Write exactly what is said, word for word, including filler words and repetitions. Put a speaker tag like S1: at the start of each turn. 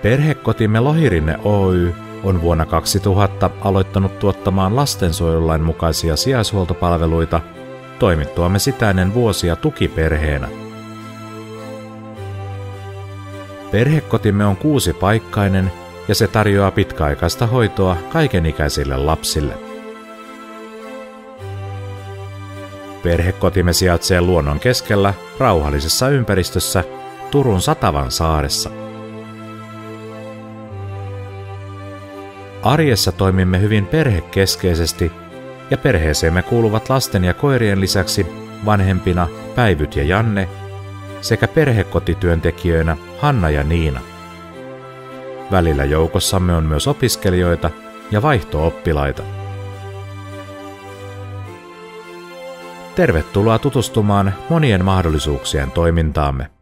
S1: Perhekotimme Lohirinne Oy on vuonna kaksituhatta aloittanut tuottamaan lastensuojelulain mukaisia sijaishuoltopalveluita toimittuamme sitä ennen vuosia tukiperheenä. Perhekotimme on kuusipaikkainen ja se tarjoaa pitkäaikaista hoitoa kaikenikäisille lapsille. Perhekotimme sijaitsee luonnon keskellä rauhallisessa ympäristössä Turun Satavan saaressa. Arjessa toimimme hyvin perhekeskeisesti ja perheeseemme kuuluvat lasten ja koirien lisäksi vanhempina Päivyt ja Janne sekä perhekotityöntekijöinä Hanna ja Niina. Välillä joukossamme on myös opiskelijoita ja vaihto-oppilaita. Tervetuloa tutustumaan monien mahdollisuuksien toimintaamme.